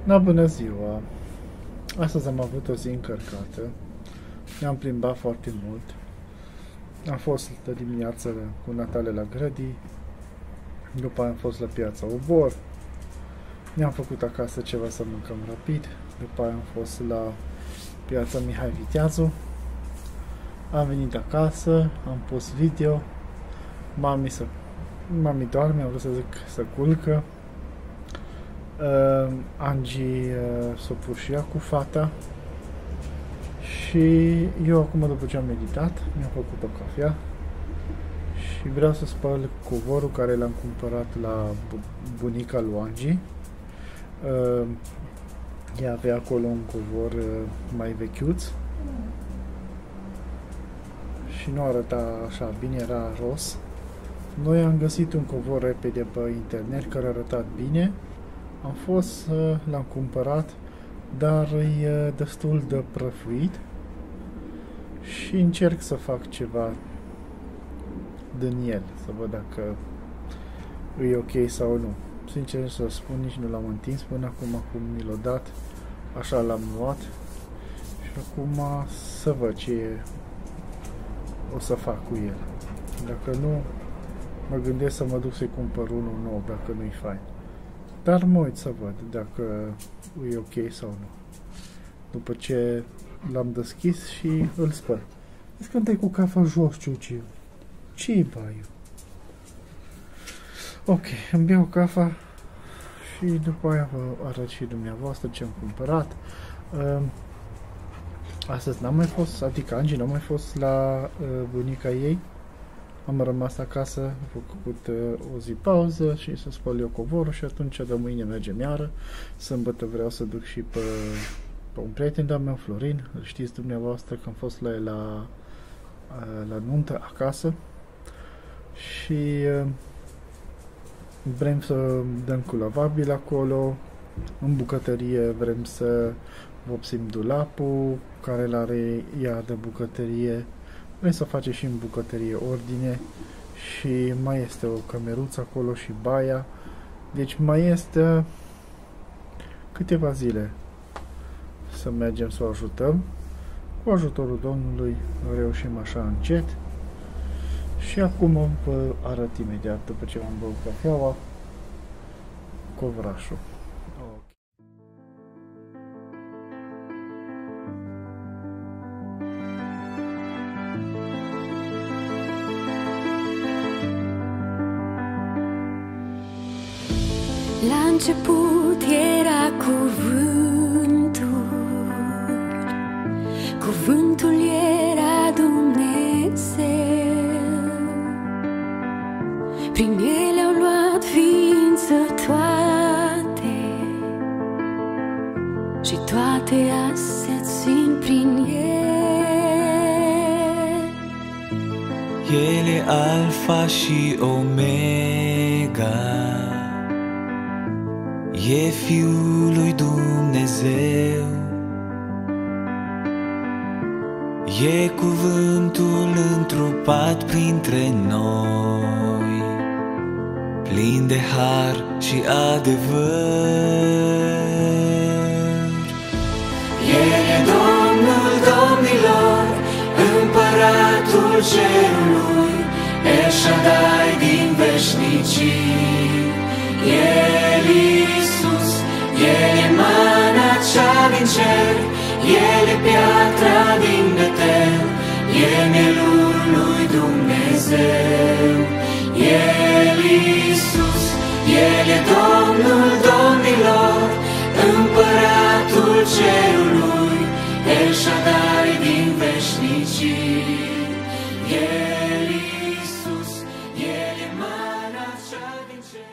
Da, bună ziua! Astăzi am avut o zi încărcată. Ne-am plimbat foarte mult. Am fost de dimineață cu Natale la grădii. După aia am fost la piața Obor. Ne-am făcut acasă ceva să mâncăm rapid. După aia am fost la piața Mihai Viteazu. Am venit acasă, am pus video. Mami doarme, am vrut să zic să culcă. Angie s-a pus și ea cu fata. Și eu acum, după ce am meditat, mi-am făcut o cafea și vreau să spăl covorul care l-am cumpărat la bunica lui Angie. Ea avea acolo un covor mai vechiuț și nu arăta așa bine, era ros. Noi am găsit un covor repede pe internet care a arătat bine. Am fost, l-am cumpărat, dar e destul de prăfuit și încerc să fac ceva din el, să văd dacă e ok sau nu. Sincer să spun, nici nu l-am întins până acum mi l-a dat, așa l-am luat și acum să văd ce o să fac cu el. Dacă nu, mă gândesc să mă duc să-i cumpăr unul nou, dacă nu-i fain. Dar mă uit să văd dacă e ok sau nu. După ce l-am deschis și îl spăl. Vezi când ai cu cafea jos, Ciuciu. Ce-i baiu? Ok, îmi beau cafea și după aia vă arăt și dumneavoastră ce am cumpărat. Astăzi n-am mai fost, adică Angie n-am mai fost la bunica ei. Am rămas acasă, am făcut o zi pauză și să spăl eu covorul și atunci de mâine mergem iară. Sâmbătă vreau să duc și pe un prieten de-al meu, Florin. Îl știți dumneavoastră că am fost la el la nuntă acasă. Și vrem să dăm cu lavabil acolo. În bucătărie vrem să vopsim dulapul care îl are ea de bucătărie. Vrem să facem și în bucătărie ordine și mai este o cameruță acolo și baia. Deci mai este câteva zile să mergem să o ajutăm. Cu ajutorul Domnului reușim așa încet. Și acum vă arăt imediat, după ce am băut cafeaua, covrașul. La început era cuvântul, cuvântul era Dumnezeu, prin el au luat ființă toate și toate astea țin prin el. El e Alfa și Omega, e Fiul lui Dumnezeu, e cuvântul întrupat printre noi, plin de har și adevăr. El e Domnul domnilor, Împăratul cerului, El Shaddai din veșnicii. El Iisus, El e mana cea din cer, El e piatra din Betel, E mielul lui Dumnezeu. El Iisus, El e Domnul domnilor, Împăratul cerului, El Shaddai din veșnicii. El Iisus, El e mana cea din cer.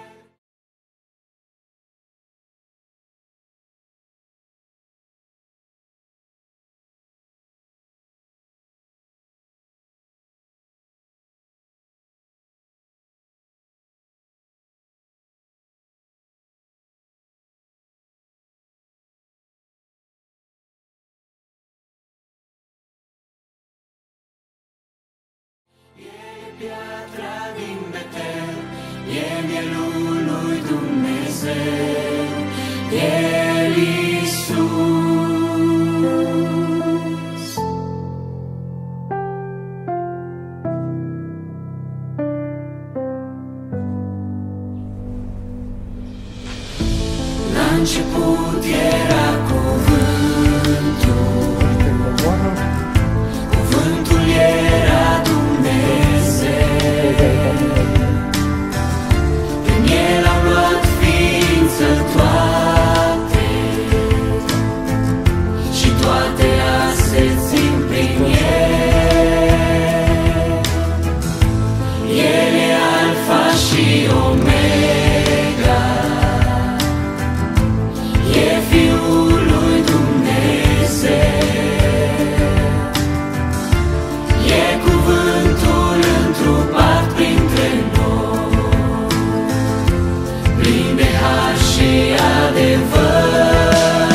Piatra din Betel, e mielul lui Dumnezeu. El început era cuvântul, cuvântul era Dumnezeu. Prin El au luat ființă toate și toate se țin prin El. El e Alfa și Omega, e Fiul lui Dumnezeu, e cuvântul întrupat printre noi, plin de har și adevăr.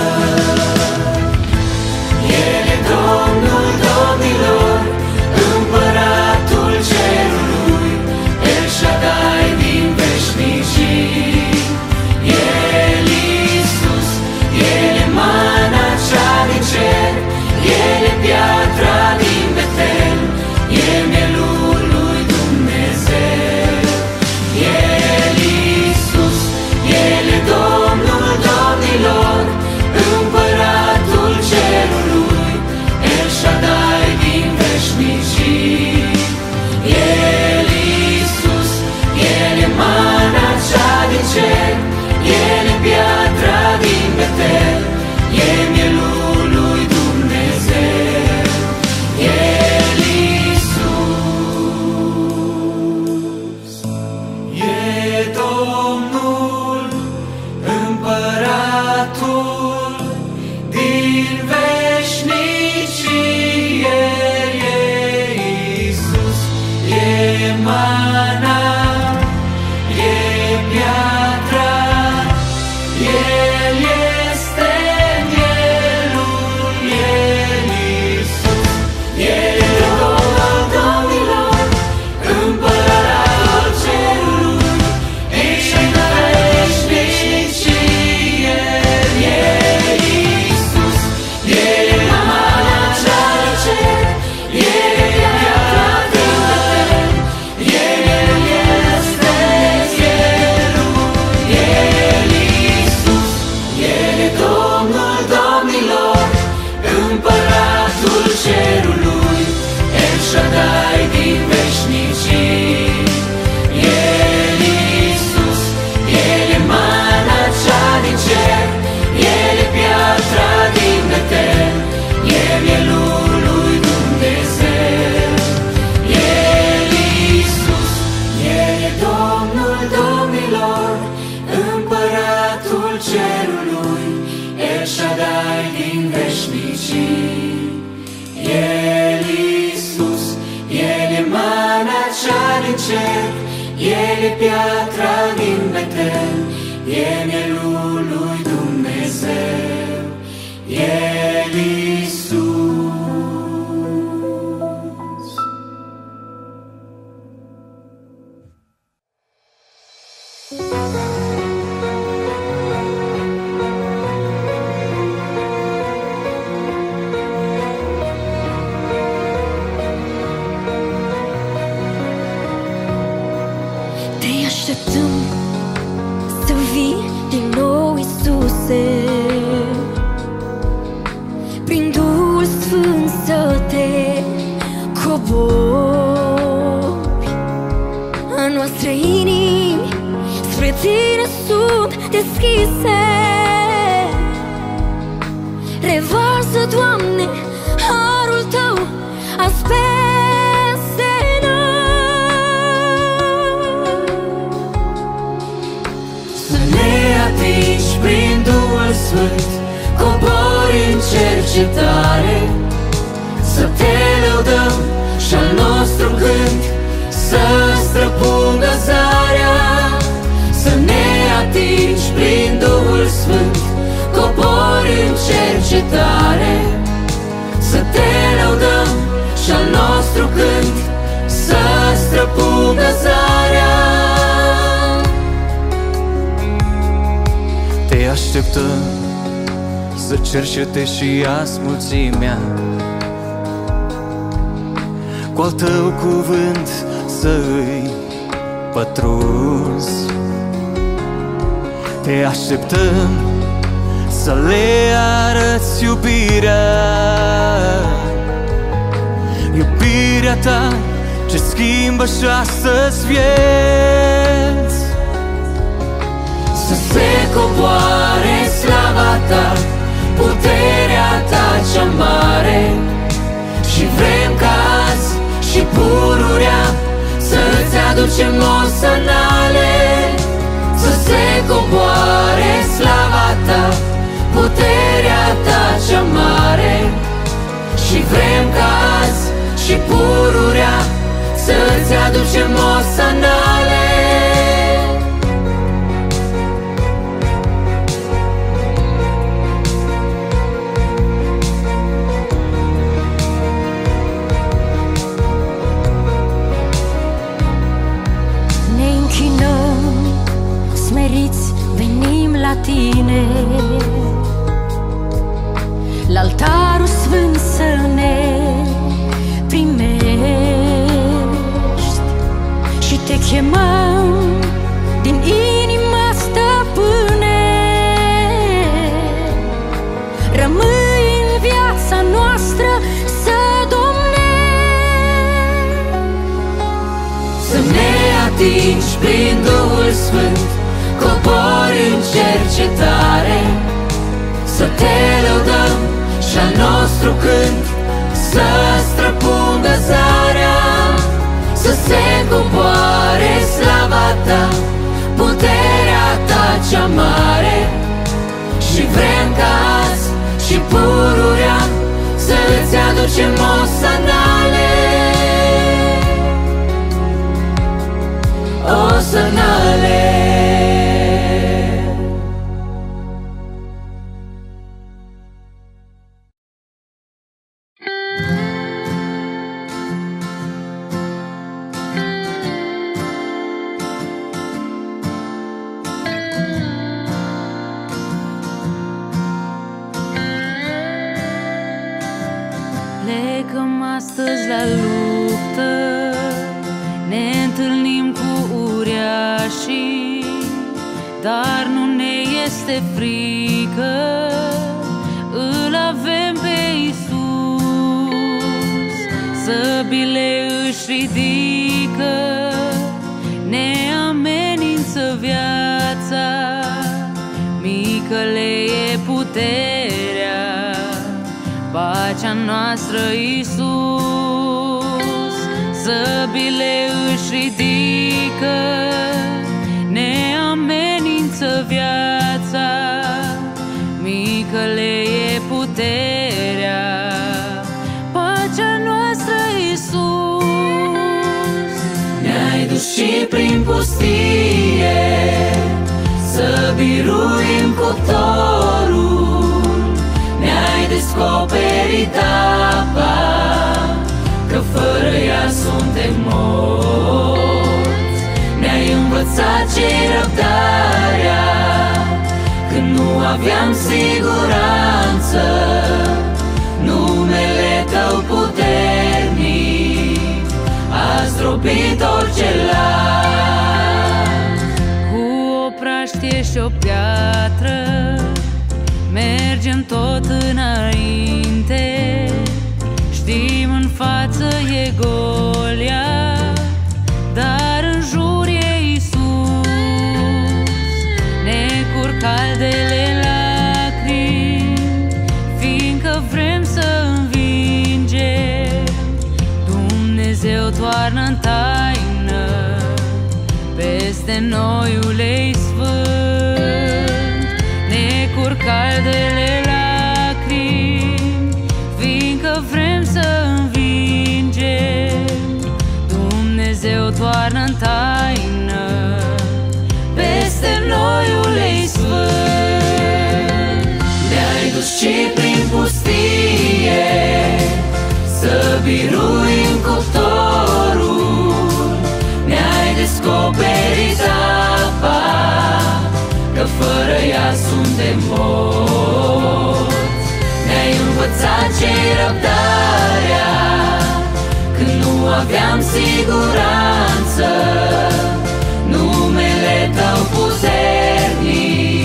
El e Domnul domnilor, Împăratul cerului, El Shaddai din veșnicii. El Iisus, El e mana cea din cer, El e piatra din Betel, e mielul lui Dumnezeu. El Iisus, El e Domnul domnilor, Împăratul cerului, El Shaddai din veșnicii. El Iisus, El e mana cea din cer, El e piatra din Betel, e mielul lui Dumnezeu. El Iisus e Domnul, Împăratul din veșnicii. El e Iisus, e mana, e piatra, El este mielul. El Iisus, El e Domnul domnilor, Împăratul cerului, El Shaddai veșnicii. El e Iisus, El e mana cea din cer, El e piatra din Betel, El este mielul. El Iisus, El e Domnul domnilor, Împăratul cerului, El Shaddai din veșnicii. El Iisus, El e mana cea din cer, El e piatra din Betel, e mielul lui Dumnezeu. El Iisus, El e Domnul domnilor, Împăratul cerului, El Shaddai din veșnicii. El Iisus, El e mana cea din cer, El e piatra din Betel, e mielul lui Dumnezeu. El Iisus. Te așteptăm să vii din nou, Iisuse, prin Duhul Sfânt să te cobori. A noastre inimi spre Tine sunt deschise. Revarsă, Doamne, harul Tău azi peste noi. Să ne atingi prin Duhul Sfânt, cobori în cercetare, să te lăudăm și-al nostru cânt să străpungă zarea. Să ne atingi prin Duhul Sfânt, cobori în cercetare, să te lăudăm și-al nostru cânt să străpungă zarea. Te așteptăm să cercete și azi mulțimea, cu al Tău cuvânt să îi pătrunzi. Te așteptăm să le arăți iubirea, iubirea ta ce schimbă și astăzi vieți. Să se coboare slava ta, puterea ta cea mare, și vrem ca azi și pururea să-ți aducem osanale. Să se coboare slava ta, puterea ta cea mare, și vrem ca azi și pururea să-ți aducem osanale. Ne închinăm, smeriți, venim la tine, la altarul sfânt să ne primești, și te chemăm din inima, stăpâne, rămâi în viața noastră să domnești. Să ne atingi prin Duhul Sfânt, cobori în cercetare, să te lăudăm și-al nostru cânt să străpungă zarea. Să se coboare slava ta, puterea ta cea mare, și vrem ca azi și pururea să-ți aducem osanale. Osanale. Plecăm astăzi la luptă, ne întâlnim cu uriașii, dar nu ne este frică, îl avem pe Iisus. Săbile își ridică, ne amenință viața, mică le e puterea, pacea noastră Iisus. Săbile își ridică, ne amenință viața, mică le e puterea, pacea noastră Iisus. Ne-ai dus și prin pustie să biruim cuptorul, ne-ai descoperit apa, că fără ea suntem morți. Ne-ai învățat ce-i răbdarea, când nu aveam siguranță. Numele tău puternic a zdrobit orice lac. Cu o praștie și o piatră mergem tot înainte, știm în față e Goliat, dar în jur e Iisus. Ne curg caldele lacrimi, fiindcă vrem să învingem. Dumnezeu toarnă-n taină peste noi ulei sfânt. Ne curg caldele lacrimi, fiindcă vrem să învingem. Dumnezeu toarnă-n taină peste noi ulei sfânt. Ne-ai dus și prin pustie să biruim cuptorul, ne-ai descoperit apa, că fără ea suntem morți. Ne-ai învățat ce-i răbdarea, când nu aveam siguranță. Numele tău puternic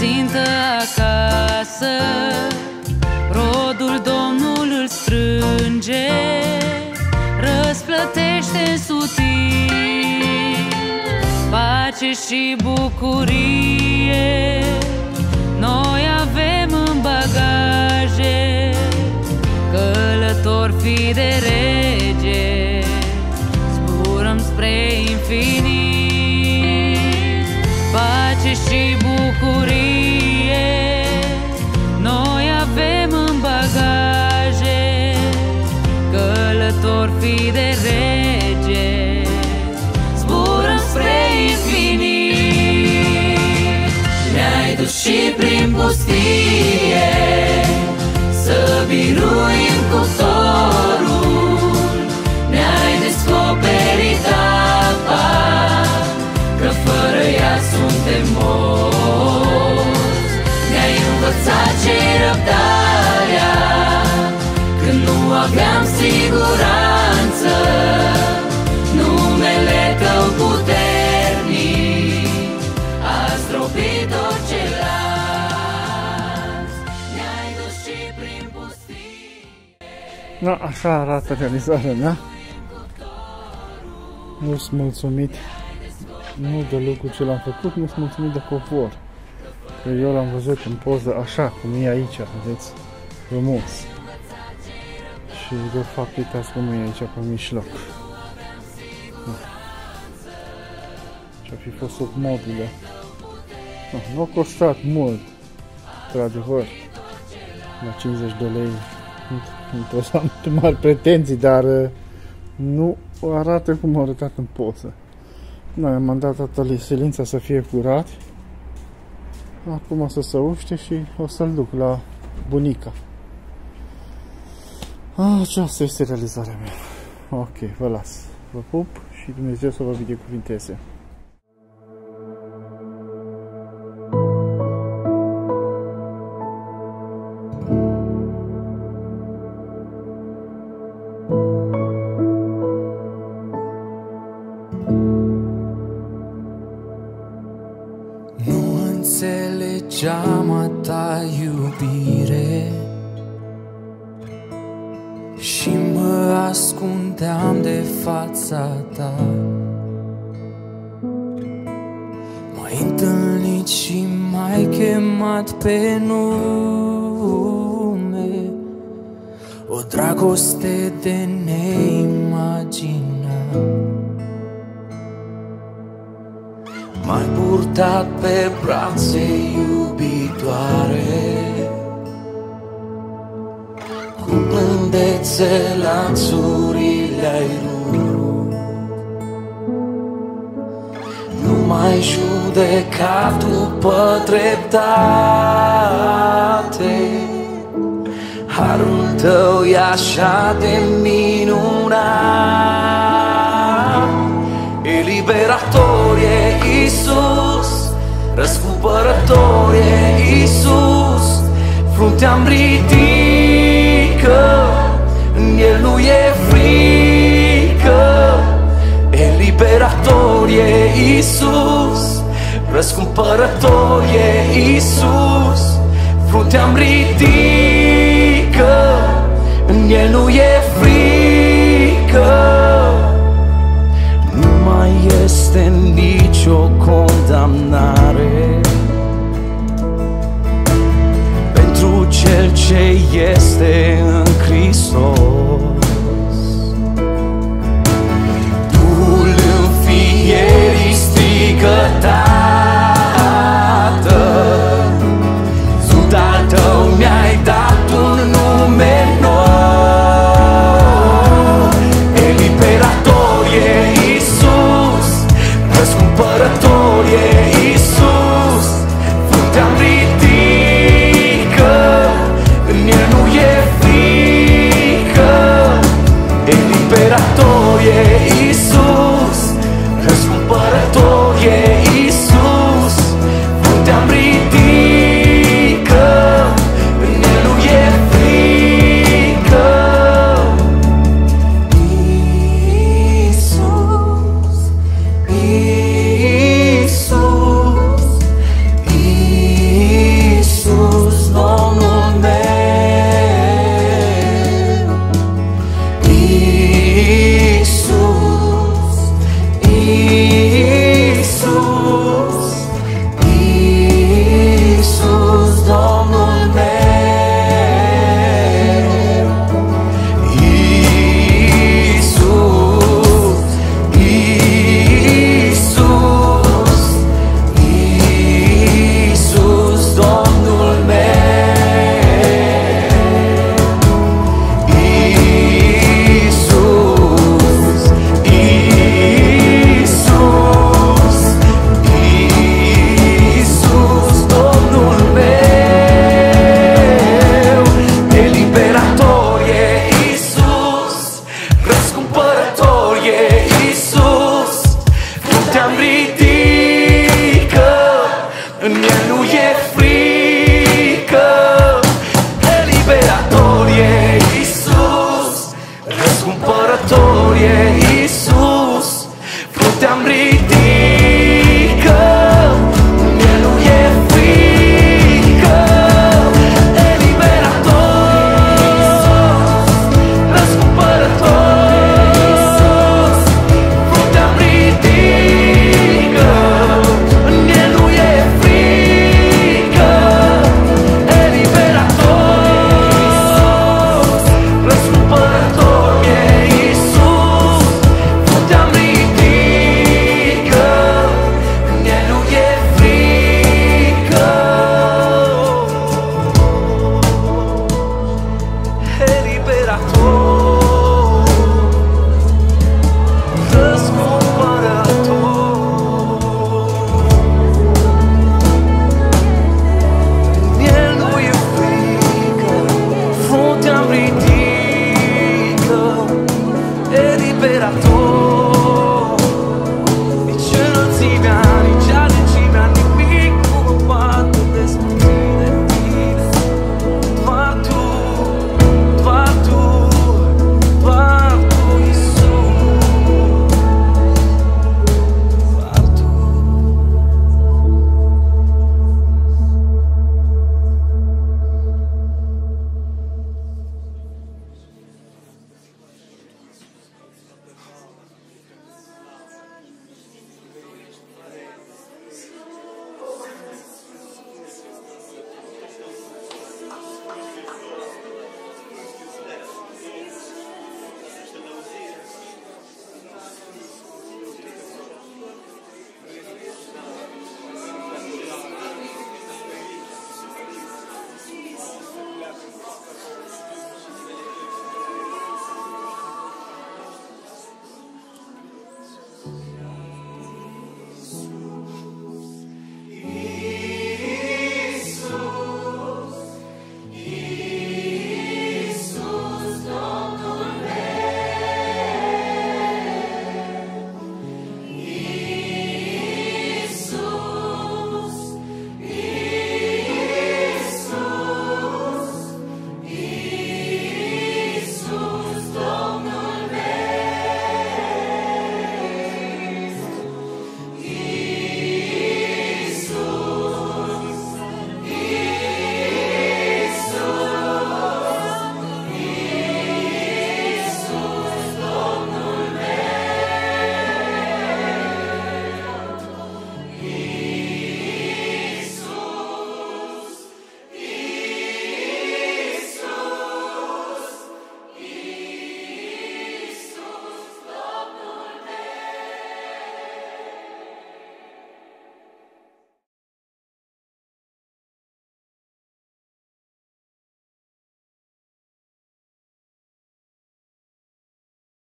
țintă acasă, rodul Domnul îl strânge, răsplătește în sutit. Pace și bucurie noi avem în bagaje, călători fi de rege, zburăm spre infinit. Pace și bucurie noi avem în bagaje, călători fi de rege, zburăm spre infinit. Ne-ai dus și prin pustie să biruim cuptorul, ne-ai descoperit apa, că fără ea suntem morți. Ne-ai învățat ce-i răbdarea, când nu aveam siguranță. Numele Tău puternic a zdrobit orice lanț. Ne-ai dus și prin pustie. Da, așa arată realizarea mea. Nu sunt mulțumit, nu de lucru ce l-am făcut, nu sunt mulțumit de covor. Că eu l-am văzut în poză așa, cum e aici, vedeți, frumos. Și de fapt uitați cum e aici pe mijloc. Și-a fi fost sub mobile. Nu a costat mult, într-adevăr, la 50 de lei. Nu am mari pretenții, dar nu arată cum a arătat în poză. Noi am dat toată silința să fie curat. Acum o să se uște și o să-l duc la bunica. Aceasta este realizarea mea. Ok, vă las. Vă pup și Dumnezeu să vă binecuvinteze. Nu înțelegeam a ta iubire și mă ascundeam de fața ta. M-ai întâlnit și m-ai chemat pe nume, o dragoste de neimaginat. M-ai purtat pe brațe iubitoare, cu blândețe lanțurile ai rupt. Nu mai judeca după dreptate, harul tău e așa de minunat. Eliberator e Iisus, răscumpărător e Iisus, fruntea-mi ridică, în El nu e frică. Eliberator e Iisus, răscumpărător e Iisus, fruntea-mi ridică, în El nu e frică. Nu mai este nicio condamnare pentru cel ce este